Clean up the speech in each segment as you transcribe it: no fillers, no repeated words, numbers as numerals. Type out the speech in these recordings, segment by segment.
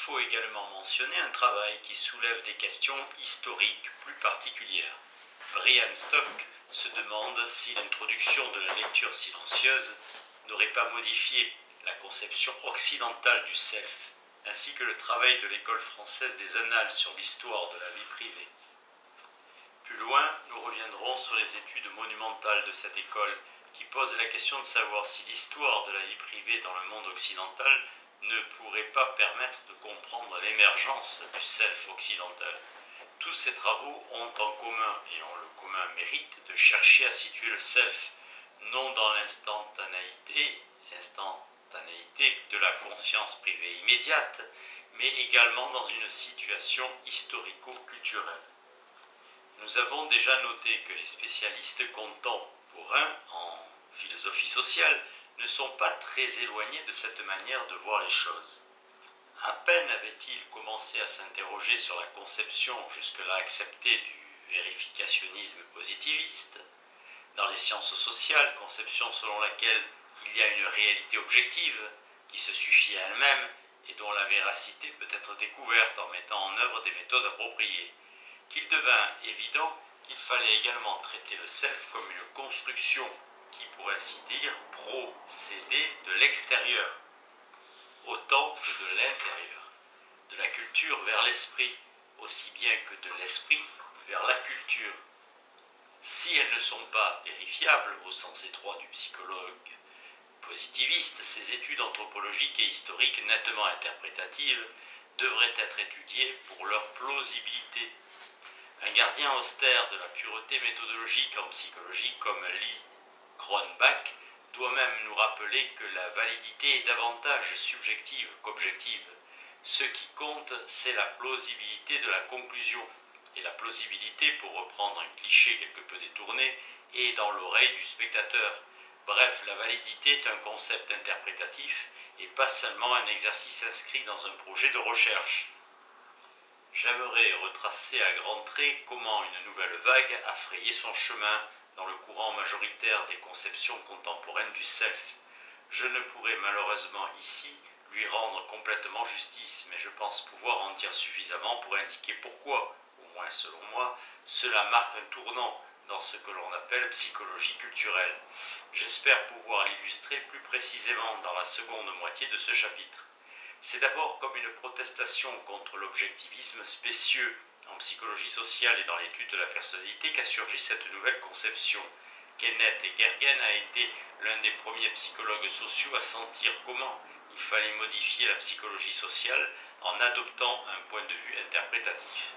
faut également mentionner un travail qui soulève des questions historiques plus particulières. Brian Stock se demande si l'introduction de la lecture silencieuse n'aurait pas modifié la conception occidentale du self, ainsi que le travail de l'école française des Annales sur l'histoire de la vie privée. Plus loin, nous reviendrons sur les études monumentales de cette école qui posent la question de savoir si l'histoire de la vie privée dans le monde occidental ne pourrait pas permettre de comprendre l'émergence du self occidental. Tous ces travaux ont en commun et ont le commun mérite de chercher à situer le self non dans l'instantanéité de la conscience privée immédiate, mais également dans une situation historico-culturelle. Nous avons déjà noté que les spécialistes contemporains en philosophie sociale ne sont pas très éloignés de cette manière de voir les choses. À peine avait-il commencé à s'interroger sur la conception jusque-là acceptée du vérificationnisme positiviste, dans les sciences sociales, conception selon laquelle il y a une réalité objective qui se suffit à elle-même et dont la véracité peut être découverte en mettant en œuvre des méthodes appropriées, qu'il devint évident qu'il fallait également traiter le self comme une construction qui, pour ainsi dire, procédait de l'extérieur, autant que de l'intérieur, de la culture vers l'esprit, aussi bien que de l'esprit vers la culture. Si elles ne sont pas vérifiables au sens étroit du psychologue positiviste, ces études anthropologiques et historiques nettement interprétatives devraient être étudiées pour leur plausibilité. Un gardien austère de la pureté méthodologique en psychologie comme Lee Cronbach doit même nous rappeler que la validité est davantage subjective qu'objective. Ce qui compte, c'est la plausibilité de la conclusion. Et la plausibilité, pour reprendre un cliché quelque peu détourné, est dans l'oreille du spectateur. Bref, la validité est un concept interprétatif et pas seulement un exercice inscrit dans un projet de recherche. J'aimerais retracer à grands traits comment une nouvelle vague a frayé son chemin dans le courant majoritaire des conceptions contemporaines du self. Je ne pourrai malheureusement ici lui rendre complètement justice, mais je pense pouvoir en dire suffisamment pour indiquer pourquoi, au moins selon moi, cela marque un tournant dans ce que l'on appelle psychologie culturelle. J'espère pouvoir l'illustrer plus précisément dans la seconde moitié de ce chapitre. C'est d'abord comme une protestation contre l'objectivisme spécieux en psychologie sociale et dans l'étude de la personnalité qu'a surgi cette nouvelle conception. Kenneth et Gergen a été l'un des premiers psychologues sociaux à sentir comment il fallait modifier la psychologie sociale en adoptant un point de vue interprétatif,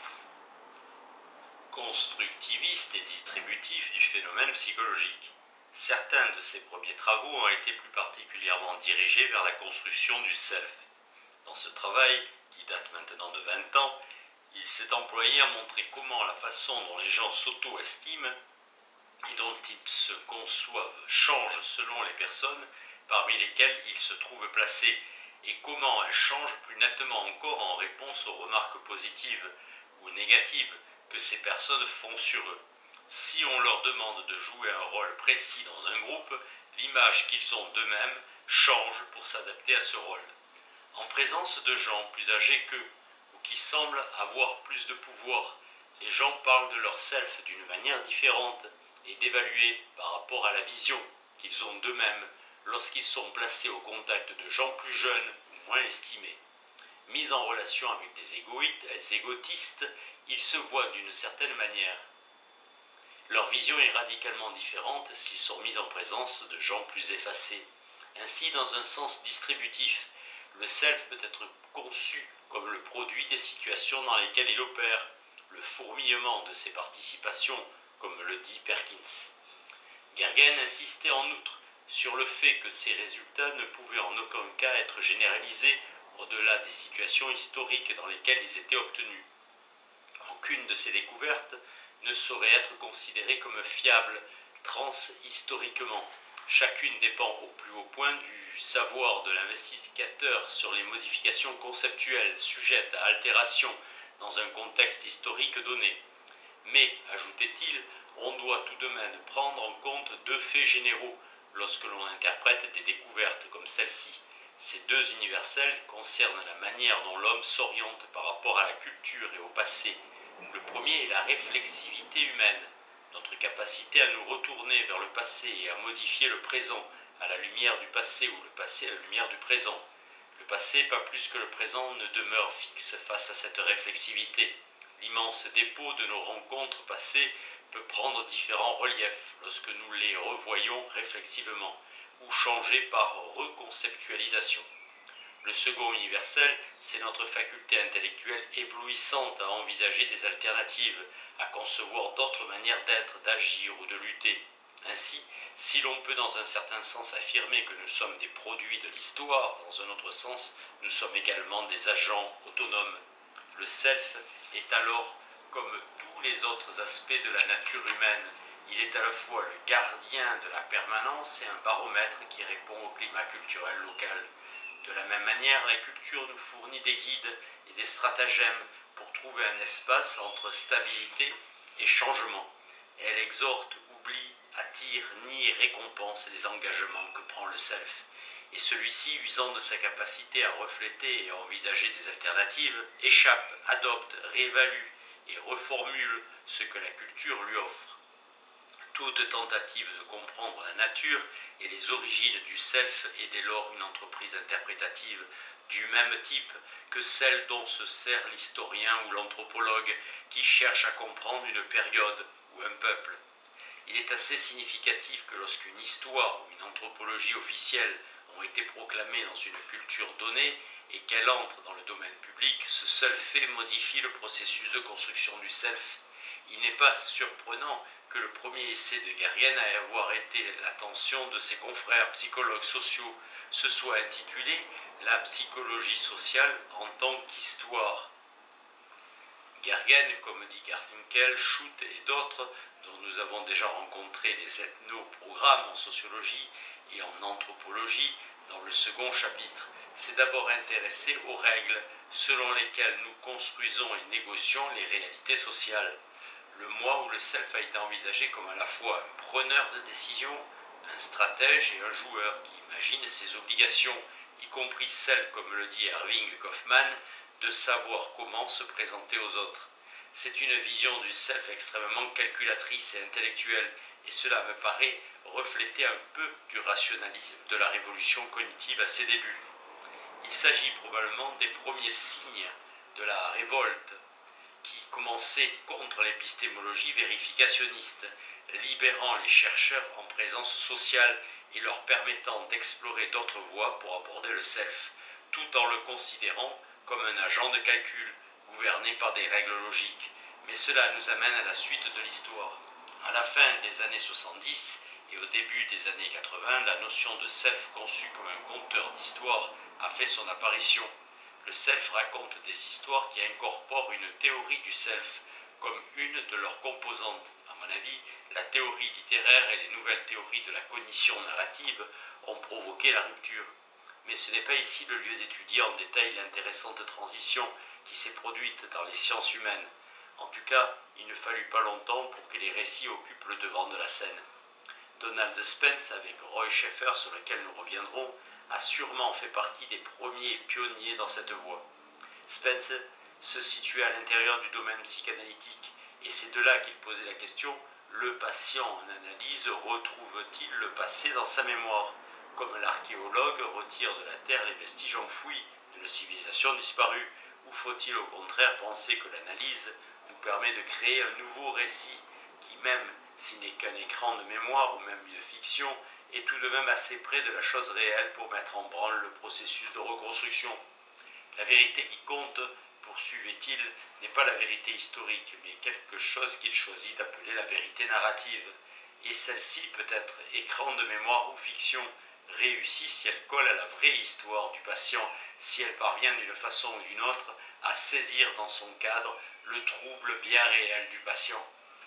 constructiviste et distributif du phénomène psychologique. Certains de ses premiers travaux ont été plus particulièrement dirigés vers la construction du self. Dans ce travail, qui date maintenant de 20 ans, il s'est employé à montrer comment la façon dont les gens s'auto-estiment et dont ils se conçoivent change selon les personnes parmi lesquelles ils se trouvent placés, et comment elle change plus nettement encore en réponse aux remarques positives ou négatives que ces personnes font sur eux. Si on leur demande de jouer un rôle précis dans un groupe, l'image qu'ils ont d'eux-mêmes change pour s'adapter à ce rôle. En présence de gens plus âgés qu'eux, ou qui semblent avoir plus de pouvoir, les gens parlent de leur self d'une manière différente et d'évaluer par rapport à la vision qu'ils ont d'eux-mêmes lorsqu'ils sont placés au contact de gens plus jeunes ou moins estimés. Mis en relation avec des égotistes, ils se voient d'une certaine manière. Leur vision est radicalement différente s'ils sont mis en présence de gens plus effacés. Ainsi, dans un sens distributif, le self peut être conçu comme le produit des situations dans lesquelles il opère, le fourmillement de ses participations, comme le dit Perkins. Gergen insistait en outre sur le fait que ces résultats ne pouvaient en aucun cas être généralisés au-delà des situations historiques dans lesquelles ils étaient obtenus. Aucune de ces découvertes ne saurait être considérée comme fiable transhistoriquement. Chacune dépend au plus haut point du savoir de l'investigateur sur les modifications conceptuelles sujettes à altération dans un contexte historique donné. Mais, ajoutait-il, on doit tout de même prendre en compte deux faits généraux lorsque l'on interprète des découvertes comme celle-ci. Ces deux universels concernent la manière dont l'homme s'oriente par rapport à la culture et au passé. Le premier est la réflexivité humaine, notre capacité à nous retourner vers le passé et à modifier le présent à la lumière du passé ou le passé à la lumière du présent. Le passé, pas plus que le présent, ne demeure fixe face à cette réflexivité. L'immense dépôt de nos rencontres passées peut prendre différents reliefs lorsque nous les revoyons réflexivement ou changer par reconceptualisation. Le second universel, c'est notre faculté intellectuelle éblouissante à envisager des alternatives, à concevoir d'autres manières d'être, d'agir ou de lutter. Ainsi, si l'on peut dans un certain sens affirmer que nous sommes des produits de l'histoire, dans un autre sens, nous sommes également des agents autonomes. Le self est alors, comme tous les autres aspects de la nature humaine, il est à la fois le gardien de la permanence et un baromètre qui répond au climat culturel local. De la même manière, la culture nous fournit des guides et des stratagèmes pour trouver un espace entre stabilité et changement. Elle exhorte, oublie, attire, nie et récompense les engagements que prend le self. Et celui-ci, usant de sa capacité à refléter et à envisager des alternatives, échappe, adopte, réévalue et reformule ce que la culture lui offre. Toute tentative de comprendre la nature et les origines du self est dès lors une entreprise interprétative du même type que celle dont se sert l'historien ou l'anthropologue qui cherche à comprendre une période ou un peuple. Il est assez significatif que lorsqu'une histoire ou une anthropologie officielle ont été proclamées dans une culture donnée et qu'elle entre dans le domaine public, ce seul fait modifie le processus de construction du self. Il n'est pas surprenant que le premier essai de Guerrienne à avoir été l'attention de ses confrères psychologues sociaux se soit intitulé « La psychologie sociale en tant qu'histoire ». Gergen, comme dit Garfinkel, Schutt et d'autres, dont nous avons déjà rencontré les ethnoprogrammes en sociologie et en anthropologie dans le second chapitre, s'est d'abord intéressé aux règles selon lesquelles nous construisons et négocions les réalités sociales. Le moi ou le self a été envisagé comme à la fois un preneur de décision, un stratège et un joueur qui imagine ses obligations, y compris celles, comme le dit Erving Goffman, de savoir comment se présenter aux autres. C'est une vision du self extrêmement calculatrice et intellectuelle, et cela me paraît refléter un peu du rationalisme de la révolution cognitive à ses débuts. Il s'agit probablement des premiers signes de la révolte qui commençait contre l'épistémologie vérificationniste, libérant les chercheurs en présence sociale et leur permettant d'explorer d'autres voies pour aborder le self, tout en le considérant comme un agent de calcul, gouverné par des règles logiques. Mais cela nous amène à la suite de l'histoire. À la fin des années 70 et au début des années 80, la notion de self conçue comme un conteur d'histoire a fait son apparition. Le self raconte des histoires qui incorporent une théorie du self comme une de leurs composantes. À mon avis, la théorie littéraire et les nouvelles théories de la cognition narrative ont provoqué la rupture. Mais ce n'est pas ici le lieu d'étudier en détail l'intéressante transition qui s'est produite dans les sciences humaines. En tout cas, il ne fallut pas longtemps pour que les récits occupent le devant de la scène. Donald Spence, avec Roy Schaeffer, sur lequel nous reviendrons, a sûrement fait partie des premiers pionniers dans cette voie. Spence se situait à l'intérieur du domaine psychanalytique, et c'est de là qu'il posait la question « Le patient en analyse retrouve-t-il le passé dans sa mémoire ?» Comme l'archéologue retire de la terre les vestiges enfouis d'une civilisation disparue, ou faut-il au contraire penser que l'analyse nous permet de créer un nouveau récit qui, même s'il n'est qu'un écran de mémoire ou même une fiction, est tout de même assez près de la chose réelle pour mettre en branle le processus de reconstruction. La vérité qui compte, poursuivait-il, n'est pas la vérité historique, mais quelque chose qu'il choisit d'appeler la vérité narrative. Et celle-ci peut être écran de mémoire ou fiction, réussit si elle colle à la vraie histoire du patient, si elle parvient d'une façon ou d'une autre à saisir dans son cadre le trouble bien réel du patient.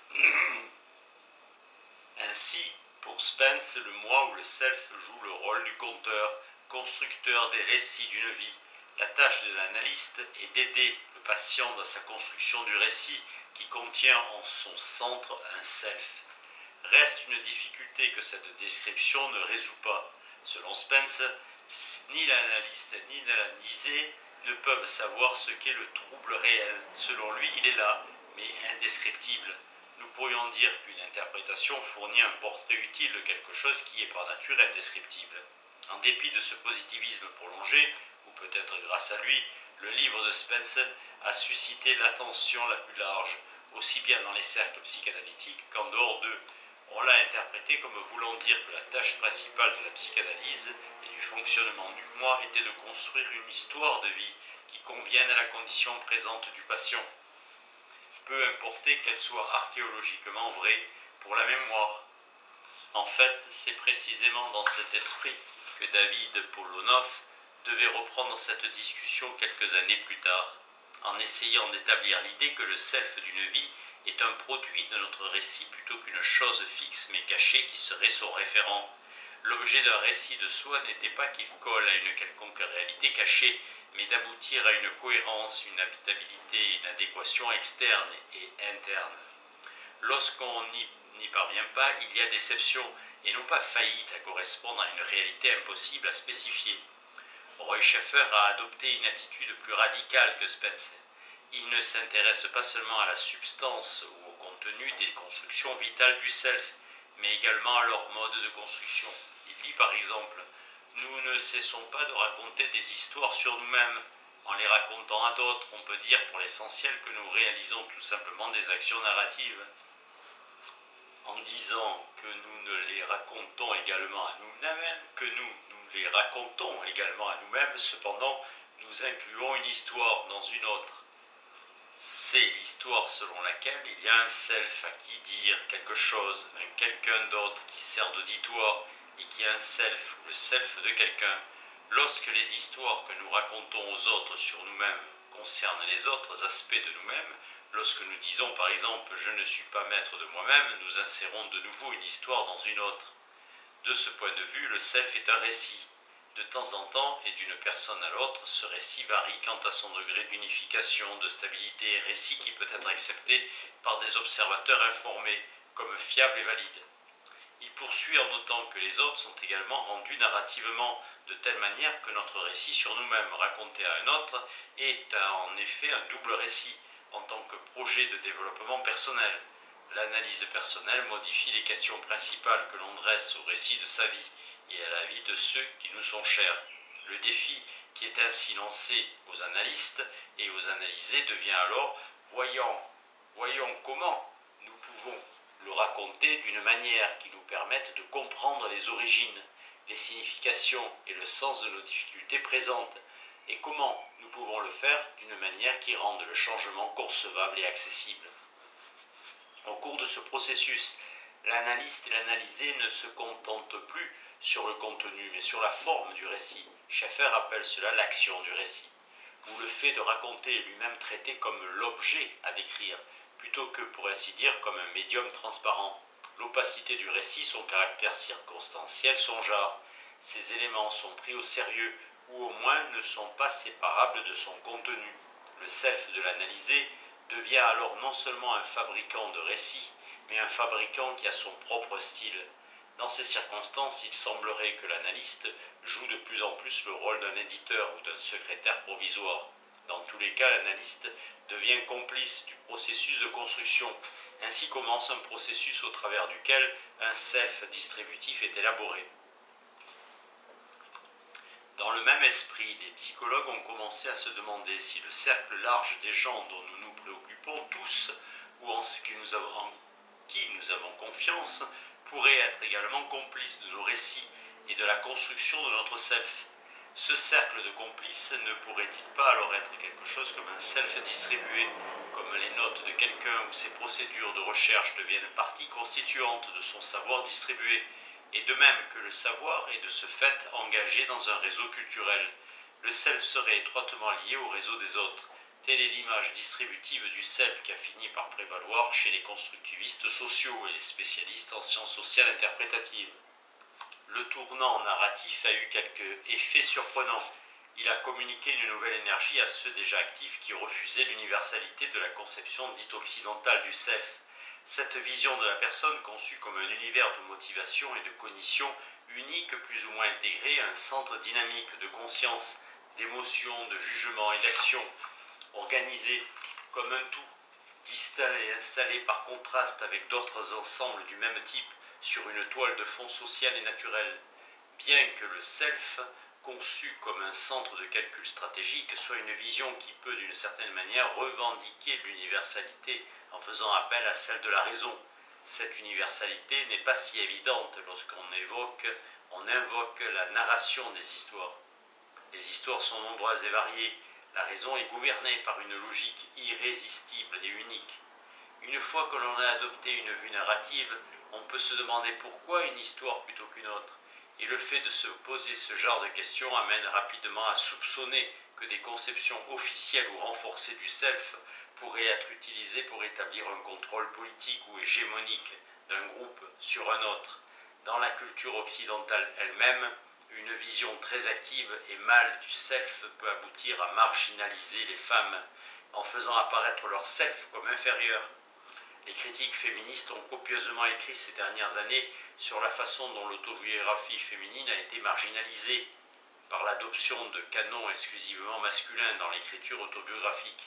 Ainsi, pour Spence, le moi ou le self joue le rôle du conteur, constructeur des récits d'une vie. La tâche de l'analyste est d'aider le patient dans sa construction du récit qui contient en son centre un self. Reste une difficulté que cette description ne résout pas. Selon Spence, Ni l'analyste ni l'analysé ne peuvent savoir ce qu'est le trouble réel. Selon lui, il est là, mais indescriptible. Nous pourrions dire qu'une interprétation fournit un portrait utile de quelque chose qui est par nature indescriptible. En dépit de ce positivisme prolongé, ou peut-être grâce à lui, le livre de Spencer a suscité l'attention la plus large, aussi bien dans les cercles psychanalytiques qu'en dehors d'eux. On l'a interprété comme voulant dire que la tâche principale de la psychanalyse et du fonctionnement du moi était de construire une histoire de vie qui convienne à la condition présente du patient. Peu importé qu'elle soit archéologiquement vraie pour la mémoire. En fait, c'est précisément dans cet esprit que David Polonov devait reprendre cette discussion quelques années plus tard, en essayant d'établir l'idée que le self d'une vie est un produit de notre récit plutôt qu'une chose fixe mais cachée qui serait son référent. L'objet d'un récit de soi n'était pas qu'il colle à une quelconque réalité cachée, mais d'aboutir à une cohérence, une habitabilité, une adéquation externe et interne. Lorsqu'on n'y parvient pas, il y a déception, et non pas faillite à correspondre à une réalité impossible à spécifier. Roy Schaeffer a adopté une attitude plus radicale que Spencer. Il ne s'intéresse pas seulement à la substance ou au contenu des constructions vitales du self, mais également à leur mode de construction. Il dit par exemple « Nous ne cessons pas de raconter des histoires sur nous-mêmes. En les racontant à d'autres, on peut dire pour l'essentiel que nous réalisons tout simplement des actions narratives. En disant que nous ne les racontons également à nous-mêmes, les racontons également à nous-mêmes, cependant, nous incluons une histoire dans une autre. C'est l'histoire selon laquelle il y a un self à qui dire quelque chose, un quelqu'un d'autre qui sert d'auditoire et qui est un self ou le self de quelqu'un. Lorsque les histoires que nous racontons aux autres sur nous-mêmes concernent les autres aspects de nous-mêmes, lorsque nous disons par exemple « je ne suis pas maître de moi-même », nous insérons de nouveau une histoire dans une autre. De ce point de vue, le self est un récit. De temps en temps, et d'une personne à l'autre, ce récit varie quant à son degré d'unification, de stabilité, récit qui peut être accepté par des observateurs informés, comme fiable et valide. Il poursuit en notant que les autres sont également rendus narrativement, de telle manière que notre récit sur nous-mêmes raconté à un autre est en effet un double récit, en tant que projet de développement personnel. L'analyse personnelle modifie les questions principales que l'on dresse au récit de sa vie et à la vie de ceux qui nous sont chers. Le défi qui est ainsi lancé aux analystes et aux analysés devient alors voyons comment nous pouvons le raconter d'une manière qui nous permette de comprendre les origines, les significations et le sens de nos difficultés présentes, et comment nous pouvons le faire d'une manière qui rende le changement concevable et accessible. Au cours de ce processus, l'analyste et l'analysé ne se contentent plus sur le contenu, mais sur la forme du récit. Schaeffer appelle cela l'action du récit, ou le fait de raconter est lui-même traité comme l'objet à décrire, plutôt que, pour ainsi dire, comme un médium transparent. L'opacité du récit, son caractère circonstanciel, son genre. Ces éléments sont pris au sérieux, ou au moins ne sont pas séparables de son contenu. Le self de l'analysé devient alors non seulement un fabricant de récits, mais un fabricant qui a son propre style. Dans ces circonstances, il semblerait que l'analyste joue de plus en plus le rôle d'un éditeur ou d'un secrétaire provisoire. Dans tous les cas, l'analyste devient complice du processus de construction. Ainsi commence un processus au travers duquel un self distributif est élaboré. Dans le même esprit, les psychologues ont commencé à se demander si le cercle large des gens dont nous nous préoccupons tous, ou en qui nous avons confiance, pourrait être également complice de nos récits et de la construction de notre self. Ce cercle de complices ne pourrait-il pas alors être quelque chose comme un self distribué, comme les notes de quelqu'un ou ses procédures de recherche deviennent partie constituante de son savoir distribué, et de même que le savoir est de ce fait engagé dans un réseau culturel. Le self serait étroitement lié au réseau des autres. Telle est l'image distributive du self qui a fini par prévaloir chez les constructivistes sociaux et les spécialistes en sciences sociales interprétatives. Le tournant narratif a eu quelques effets surprenants. Il a communiqué une nouvelle énergie à ceux déjà actifs qui refusaient l'universalité de la conception dite occidentale du self. Cette vision de la personne conçue comme un univers de motivation et de cognition unique, plus ou moins intégré, un centre dynamique de conscience, d'émotion, de jugement et d'action, organisé comme un tout, distal et installé par contraste avec d'autres ensembles du même type sur une toile de fond sociale et naturelle, bien que le self, conçu comme un centre de calcul stratégique, soit une vision qui peut d'une certaine manière revendiquer l'universalité en faisant appel à celle de la raison. Cette universalité n'est pas si évidente lorsqu'on invoque la narration des histoires. Les histoires sont nombreuses et variées. La raison est gouvernée par une logique irrésistible et unique. Une fois que l'on a adopté une vue narrative, on peut se demander pourquoi une histoire plutôt qu'une autre. Et le fait de se poser ce genre de questions amène rapidement à soupçonner que des conceptions officielles ou renforcées du self pourraient être utilisées pour établir un contrôle politique ou hégémonique d'un groupe sur un autre. Dans la culture occidentale elle-même, une vision très active et mâle du self peut aboutir à marginaliser les femmes en faisant apparaître leur self comme inférieur. Les critiques féministes ont copieusement écrit ces dernières années sur la façon dont l'autobiographie féminine a été marginalisée par l'adoption de canons exclusivement masculins dans l'écriture autobiographique.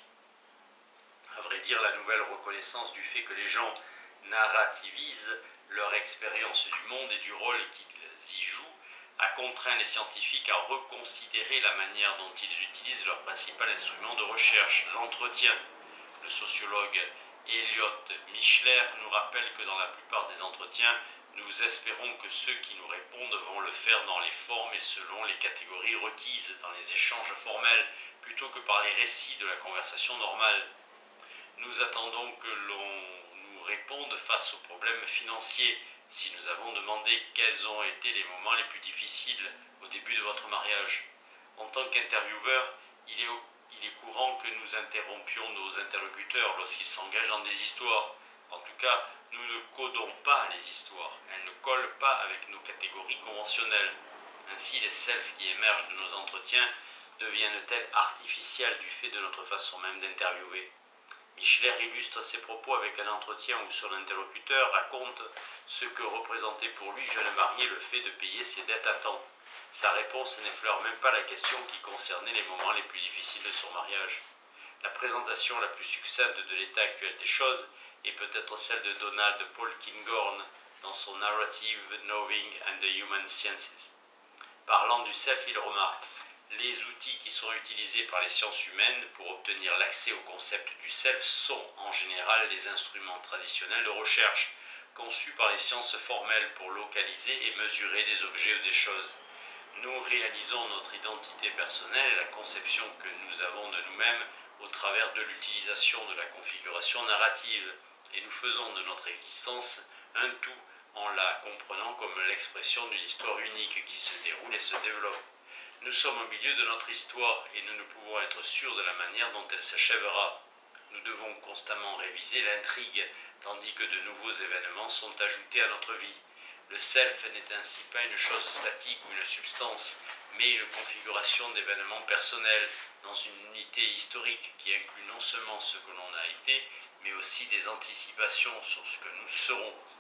À vrai dire, la nouvelle reconnaissance du fait que les gens narrativisent leur expérience du monde et du rôle qu'ils y jouent a contraint les scientifiques à reconsidérer la manière dont ils utilisent leur principal instrument de recherche, l'entretien. Le sociologue Elliot Michler nous rappelle que dans la plupart des entretiens, nous espérons que ceux qui nous répondent vont le faire dans les formes et selon les catégories requises dans les échanges formels, plutôt que par les récits de la conversation normale. Nous attendons que l'on nous réponde face aux problèmes financiers. Si nous avons demandé quels ont été les moments les plus difficiles au début de votre mariage. En tant qu'intervieweur, il est courant que nous interrompions nos interlocuteurs lorsqu'ils s'engagent dans des histoires. En tout cas, nous ne codons pas les histoires. Elles ne collent pas avec nos catégories conventionnelles. Ainsi, les selfs qui émergent de nos entretiens deviennent-elles artificielles du fait de notre façon même d'interviewer. Michler illustre ses propos avec un entretien où son interlocuteur raconte ce que représentait pour lui, jeune marié, le fait de payer ses dettes à temps. Sa réponse n'effleure même pas la question qui concernait les moments les plus difficiles de son mariage. La présentation la plus succincte de l'état actuel des choses est peut-être celle de Donald Polkinghorne dans son Narrative Knowing and the Human Sciences. Parlant du self, il remarque « Les outils qui sont utilisés par les sciences humaines pour obtenir l'accès au concept du self sont, en général, les instruments traditionnels de recherche, conçus par les sciences formelles pour localiser et mesurer des objets ou des choses. Nous réalisons notre identité personnelle et la conception que nous avons de nous-mêmes au travers de l'utilisation de la configuration narrative, et nous faisons de notre existence un tout en la comprenant comme l'expression d'une histoire unique qui se déroule et se développe. Nous sommes au milieu de notre histoire et nous ne pouvons être sûrs de la manière dont elle s'achèvera. Nous devons constamment réviser l'intrigue, tandis que de nouveaux événements sont ajoutés à notre vie. Le self n'est ainsi pas une chose statique ou une substance, mais une configuration d'événements personnels dans une unité historique qui inclut non seulement ce que l'on a été, mais aussi des anticipations sur ce que nous serons.